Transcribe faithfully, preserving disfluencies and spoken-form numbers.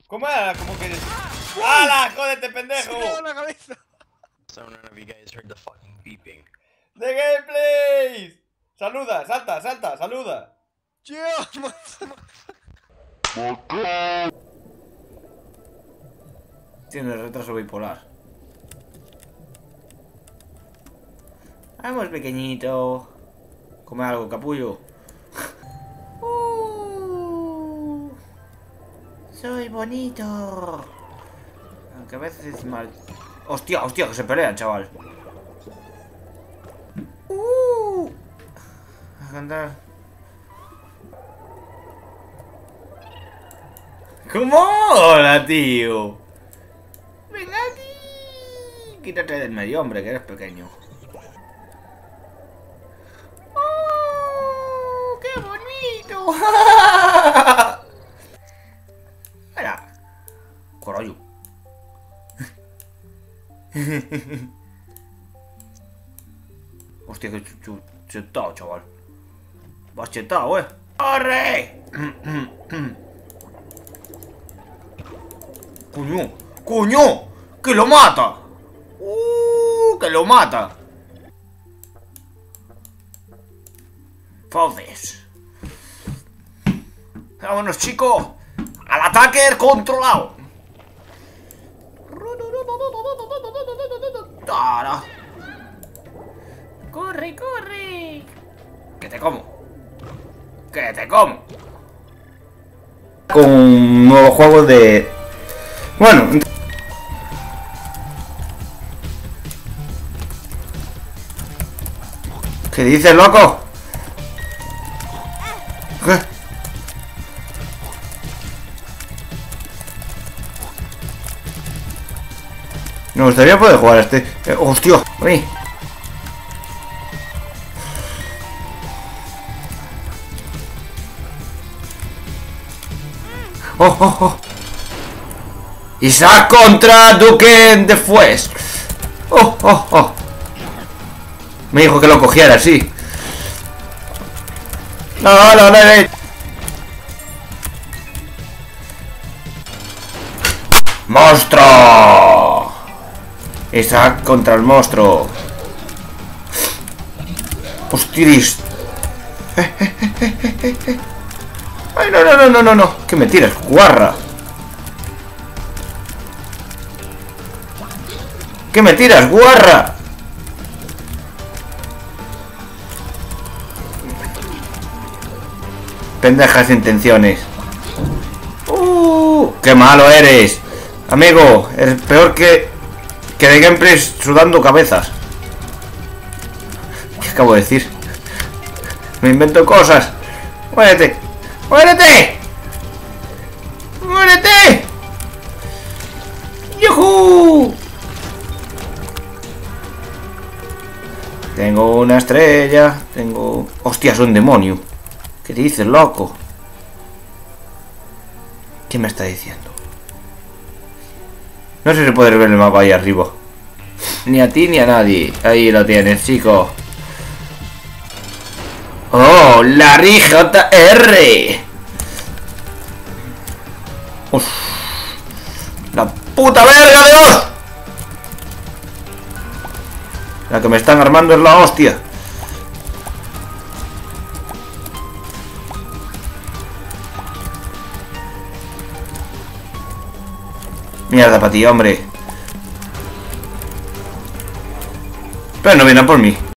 ¿Cómo era? ¿Cómo que eres? ¡Hala! ¡Jódete, pendejo! ¡Me en la cabeza! So none of you guys heard the fucking beeping. ¡The gameplays! Saluda, salta, salta, saluda. Yeah, Tiene retraso bipolar. Vamos, pequeñito. Come algo, capullo. Uh, soy bonito. Aunque a veces es mal. Hostia, hostia, que se pelean, chaval. Uh, a cantar. ¿Cómo? Hola, tío. Venga aquí. Quítate del medio, hombre, que eres pequeño. ¡Oh, qué bonito! Mira. Corollo. Hostia, que ch chetado, chaval. Vas chetado, eh. ¡Corre! ¡Coño! ¡Coño! ¡Que lo mata! ¡Uh! ¡Que lo mata! Fauces. Vámonos, chicos. Al ataque controlado. ¡Tara! ¡Corre, corre! ¡Que te como! ¡Que te como! Con un nuevo juego de... Bueno... ¿Qué dices, loco? ¿Qué? Me gustaría poder jugar a este... Eh, ¡hostia! ¡Uy! ¡Oh, oh, oh! Isaac contra Duque de Fues. ¡Oh, oh, oh! Me dijo que lo cogiera, sí. No, no, no, no. ¡Monstruo! Isaac contra el monstruo. ¡Hostiris! Eh, eh, eh, eh, eh, eh. ¡Ay, no, no, no, no, no, no! ¿Qué me tiras, guarra? ¿Qué me tiras, guarra? Pendejas intenciones. ¡Uh! ¡Qué malo eres! Amigo, eres peor que... Que de gameplays sudando cabezas. ¿Qué acabo de decir? Me invento cosas. ¡Muérete! ¡Muérete! ¡Muérete! ¡Yujú! Tengo una estrella. Tengo... ¡Hostia, es un demonio! ¿Qué dices, loco? ¿Qué me está diciendo? No sé si puedes ver el mapa ahí arriba. Ni a ti ni a nadie. Ahí lo tienes, chico. ¡Oh! ¡Larry J R! ¡Uf! ¡La puta verga de Dios! La que me están armando es la hostia. Mierda para ti, hombre. Pero no viene por mí.